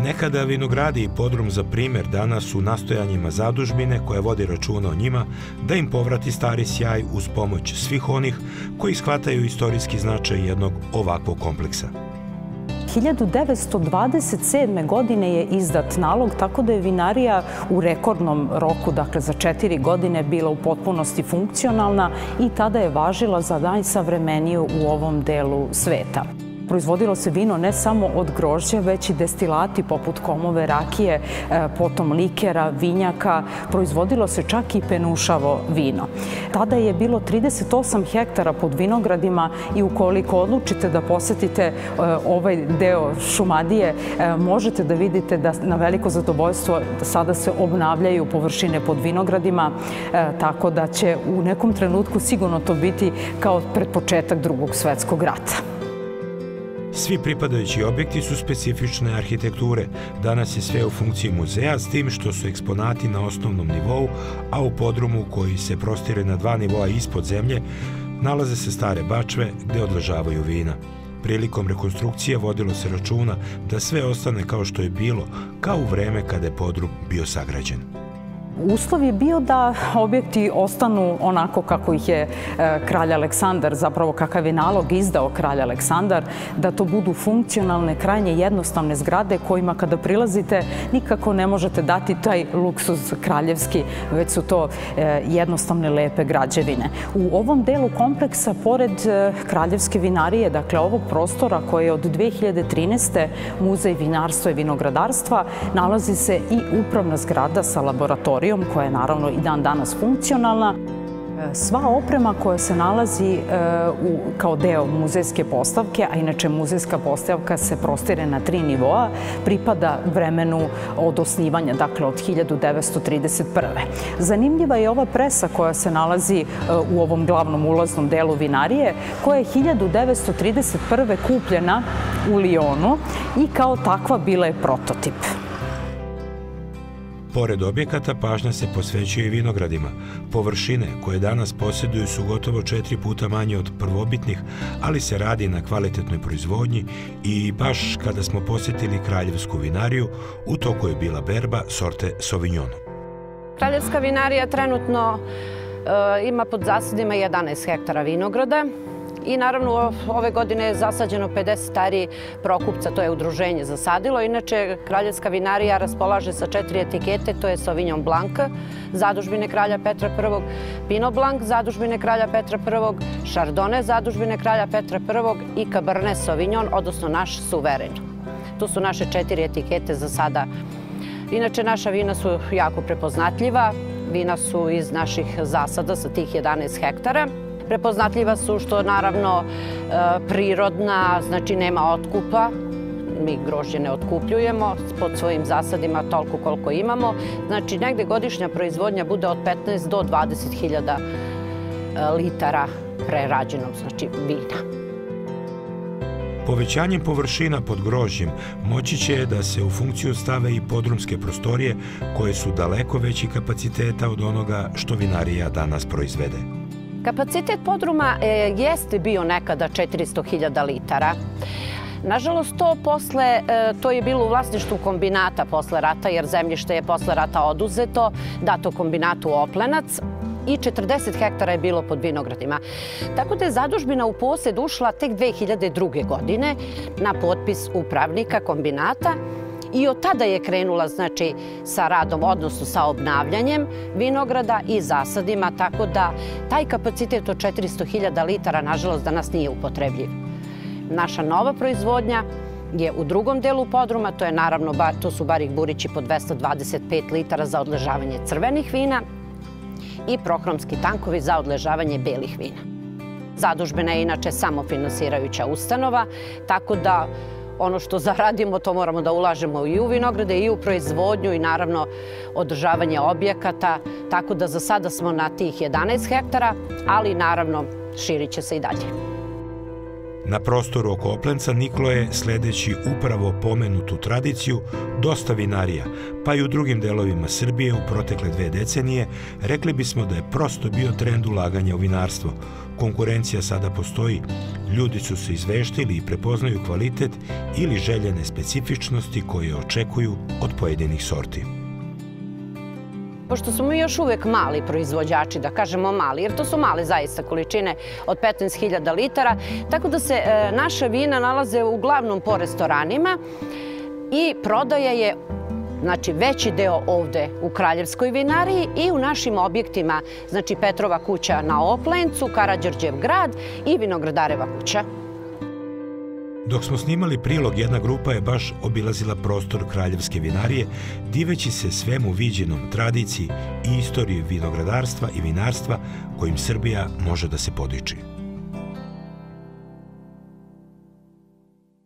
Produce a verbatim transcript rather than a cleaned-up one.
Nekada vinogradi i podrum za primer danas su nastojanjima zadužbine koja vodi računa o njima da im povrati stari sjaj uz pomoć svih onih koji shvataju istorijski značaj jednog ovakvog kompleksa. hiljadu devetsto dvadeset sedme. godine je izdat nalog, tako da je vinarija u rekordnom roku, dakle za četiri godine, bila u potpunosti funkcionalna i tada je važila za najsavremeniju u ovom delu sveta. Proizvodilo se vino ne samo od grožđa, već i destilati poput komove, rakije, potom likera, vinjaka. Proizvodilo se čak i penušavo vino. Tada je bilo trideset osam hektara pod vinogradima i ukoliko odlučite da posetite ovaj deo Šumadije, možete da vidite da na veliko zadovoljstvo sada se obnavljaju površine pod vinogradima, tako da će u nekom trenutku sigurno to biti kao pred početak Drugog svetskog rata. Svi pripadajući objekti su specifične arhitekture. Danas je sve u funkciji muzeja, s tim što su eksponati na osnovnom nivou, a u podrumu koji se prostire na dva nivoa ispod zemlje nalaze se stare bačve gde odležavaju vina. Prilikom rekonstrukcije vodilo se računa da sve ostane kao što je bilo, kao u vreme kada je podrum bio sagrađen. Uslov je bio da objekti ostanu onako kako ih je kralj Aleksandar, zapravo kakav je nalog izdao kralj Aleksandar, da to budu funkcionalne, krajnje jednostavne zgrade kojima kada prilazite nikako ne možete dati taj luksuz kraljevski, već su to jednostavne, lepe građevine. U ovom delu kompleksa, pored kraljevske vinarije, dakle ovog prostora koji je od dve hiljade trinaeste. Muzej vinarstva i vinogradarstva, nalazi se i upravna zgrada sa laboratorijom koja je naravno i dan danas funkcionalna. Sva oprema koja se nalazi kao deo muzejske postavke, a inače muzejska postavka se prostire na tri nivoa, pripada vremenu od osnivanja, dakle od hiljadu devetsto trideset prve. Zanimljiva je ova presa koja se nalazi u ovom glavnom ulaznom delu vinarije, koja je hiljadu devetsto trideset prve kupljena u Lijonu i kao takva bila je prototip. Pored objekata, pažnja se posvećuje i vinogradima. Površine koje danas posjeduju su gotovo četiri puta manje od prvobitnih, ali se radi na kvalitetnoj proizvodnji i baš kada smo posjetili kraljevsku vinariju, u toku je bila berba sorte Sauvignon. Kraljevska vinarija trenutno ima pod zasadima jedanaest hektara vinograda. I naravno ove godine je zasađeno pedeset ari Prokupca, to je udruženje zasadilo. Inače, kraljevska vinarija raspolaže sa četiri etikete, to je Sauvignon Blanc, zadužbine kralja Petra prvog, Pinot Blanc, zadužbine kralja Petra prvog, Chardonnay, zadužbine kralja Petra prvog i Cabernet Sauvignon, odnosno naš suveren. To su naše četiri etikete za sada. Inače, naša vina su jako prepoznatljiva. Vina su iz naših zasada sa tih jedanaest hektara. Prepoznatljiva su što naravno prirodna, znači nema otkupa, mi grožđe ne otkupljujemo pod svojim zasadima toliko koliko imamo. Znači negde godišnja proizvodnja bude od petnaest do dvadeset hiljada litara prerađenog, znači vina. Povećanjem površina pod grožđem moći će da se u funkciju stave i podrumske prostorije koje su daleko veći kapaciteta od onoga što vinarija danas proizvede. Kapacitet podruma jeste bio nekada četiristo hiljada litara. Nažalost, to posle, to je bilo u vlasništvu kombinata posle rata, jer zemljište je posle rata oduzeto, dato kombinatu Oplenac i četrdeset hektara je bilo pod vinogradima. Tako da je zadužbina u posed ušla tek dve hiljade druge. godine na potpis upravnika kombinata. I od tada je krenula, znači, sa radom, odnosno sa obnavljanjem vinograda i zasadima, tako da taj kapacitet od četiristo hiljada litara, nažalost, danas nije upotrebljiv. Naša nova proizvodnja je u drugom delu podruma, to je naravno, to su Barik Burići po dvesta dvadeset pet litara za odležavanje crvenih vina i prohromski tankovi za odležavanje belih vina. Zadužbina je inače samofinansirajuća ustanova, tako da ono što zaradimo, to moramo da ulažemo i u vinograde, i u proizvodnju i naravno održavanje objekata. Tako da za sada smo na tih jedanaest hektara, ali naravno širit će se i dalje. Na prostoru oko Oplenca niklo je, sledeći upravo pomenutu tradiciju, dosta vinarija, pa i u drugim delovima Srbije u protekle dve decenije rekli bismo da je prosto bio trend ulaganja u vinarstvo. konkurencija sada postoji. Ljudi su se izveštili i prepoznaju kvalitet ili željene specifičnosti koje očekuju od pojedinih sorti. Pošto smo mi još uvek mali proizvođači, da kažemo mali, jer to su male zaista količine od petnaest hiljada litara, tako da se e, naša vina nalaze uglavnom po restoranima i prodaja je znači veći deo ovde u Kraljevskoj vinariji i u našim objektima, znači Petrova kuća na Oplencu, Karađorđev grad i Vinogradareva kuća. Dok smo snimali prilog, jedna grupa je baš obilazila prostor Kraljevske vinarije, diveći se svemu viđenom, tradiciji i istoriji vinogradarstva i vinarstva kojim Srbija može da se podiči.